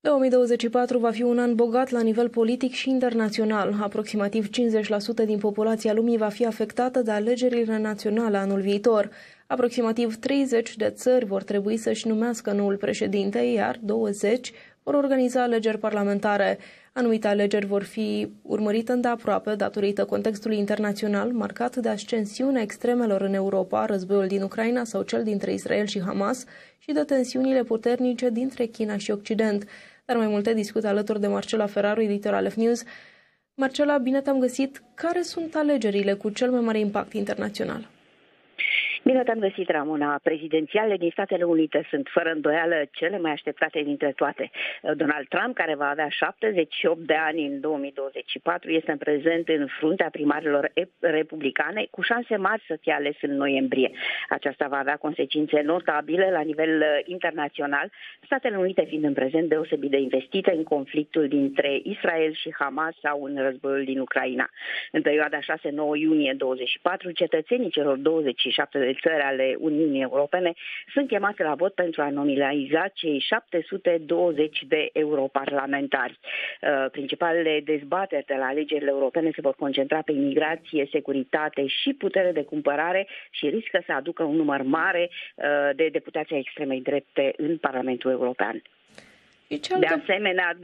2024 va fi un an bogat la nivel politic și internațional. Aproximativ 50% din populația lumii va fi afectată de alegerile naționale anul viitor. Aproximativ 30 de țări vor trebui să-și numească noul președinte, iar 20 vor organiza alegeri parlamentare. Anumite alegeri vor fi urmărite îndeaproape datorită contextului internațional marcat de ascensiunea extremelor în Europa, războiul din Ucraina sau cel dintre Israel și Hamas și de tensiunile puternice dintre China și Occident. Dar mai multe discută alături de Marcela Ferraru, editor Aleph News. Marcela, bine te-am găsit. Care sunt alegerile cu cel mai mare impact internațional? Bine te-am găsit, Ramona. Prezidențialele din Statele Unite sunt fără îndoială cele mai așteptate dintre toate. Donald Trump, care va avea 78 de ani în 2024, este în prezent în fruntea primarilor republicane, cu șanse mari să fie ales în noiembrie. Aceasta va avea consecințe notabile la nivel internațional, Statele Unite fiind în prezent deosebit de investite în conflictul dintre Israel și Hamas sau în războiul din Ucraina. În perioada 6-9 iunie 2024, cetățenii celor 27 de țări ale Uniunii Europene sunt chemate la vot pentru a nominaliza cei 720 de europarlamentari. Principalele dezbateri de la alegerile europene se vor concentra pe imigrație, securitate și putere de cumpărare și riscă să aducă un număr mare de deputați ai extremei drepte în Parlamentul European. De asemenea,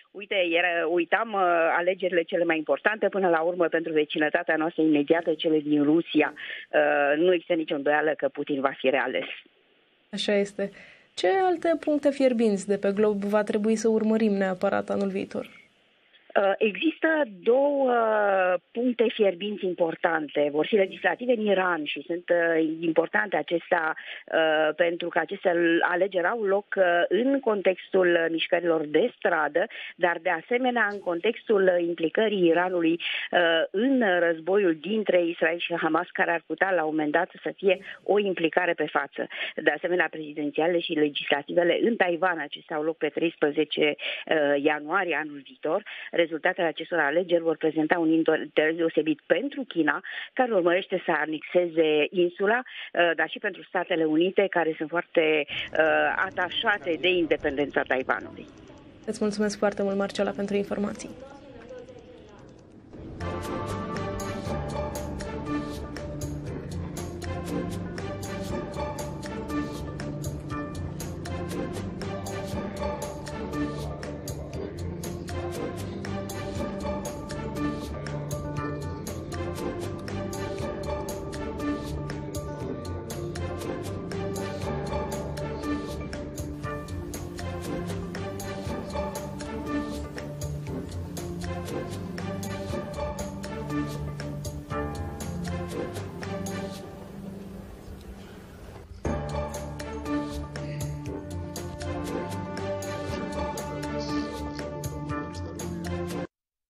uitam alegerile cele mai importante până la urmă pentru vecinătatea noastră imediată, cele din Rusia. Nu există nicio îndoială că Putin va fi reales. Așa este. Ce alte puncte fierbinți de pe glob va trebui să urmărim neapărat anul viitor? Există două puncte fierbinți importante. Vor fi legislative în Iran și sunt importante acestea pentru că aceste alegeri au loc în contextul mișcărilor de stradă, dar de asemenea în contextul implicării Iranului în războiul dintre Israel și Hamas, care ar putea la un moment dat să fie o implicare pe față. De asemenea, prezidențiale și legislativele în Taiwan, acestea au loc pe 13 ianuarie anul viitor. Rezultatele acestor alegeri vor prezenta un interes deosebit pentru China, care urmărește să anexeze insula, dar și pentru Statele Unite, care sunt foarte atașate de independența Taiwanului. Îți mulțumesc foarte mult, Marcela, pentru informații.